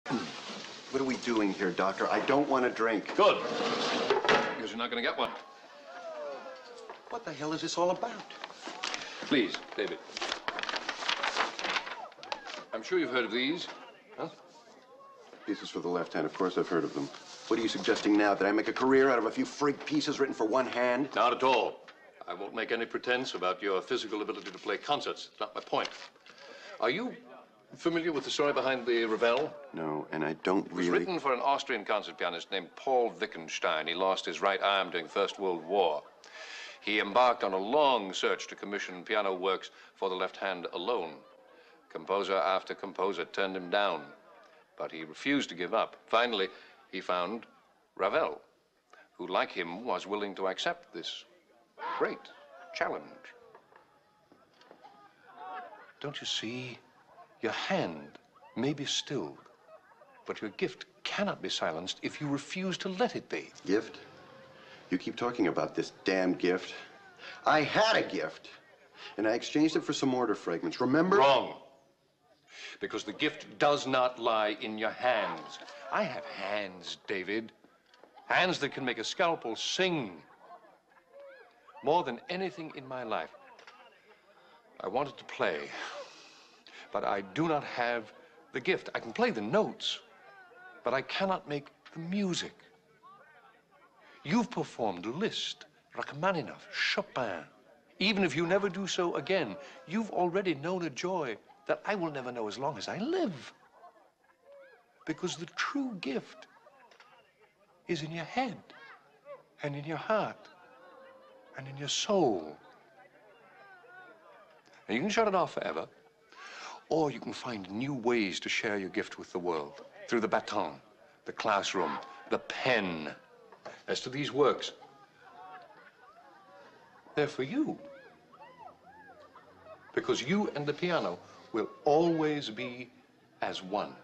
What are we doing here, Doctor? I don't want to drink. Good. Because you're not going to get one. What the hell is this all about? Please, David. I'm sure you've heard of these, huh? Pieces for the left hand. Of course I've heard of them. What are you suggesting now? That I make a career out of a few freak pieces written for one hand? Not at all. I won't make any pretense about your physical ability to play concerts. It's not my point. Are you familiar with the story behind the Ravel? No, and I don't really... It was written for an Austrian concert pianist named Paul Wittgenstein. He lost his right arm during the First World War. He embarked on a long search to commission piano works for the left hand alone. Composer after composer turned him down, but he refused to give up. Finally, he found Ravel, who, like him, was willing to accept this great challenge. Don't you see? Your hand may be stilled, but your gift cannot be silenced if you refuse to let it be. Gift? You keep talking about this damn gift. I had a gift, and I exchanged it for some mortar fragments, remember? Wrong. Because the gift does not lie in your hands. I have hands, David. Hands that can make a scalpel sing. More than anything in my life, I wanted to play, but I do not have the gift. I can play the notes, but I cannot make the music. You've performed Liszt, Rachmaninoff, Chopin. Even if you never do so again, you've already known a joy that I will never know as long as I live. Because the true gift is in your head, and in your heart, and in your soul. And you can shut it off forever, or you can find new ways to share your gift with the world, through the baton, the classroom, the pen. As to these works, they're for you. Because you and the piano will always be as one.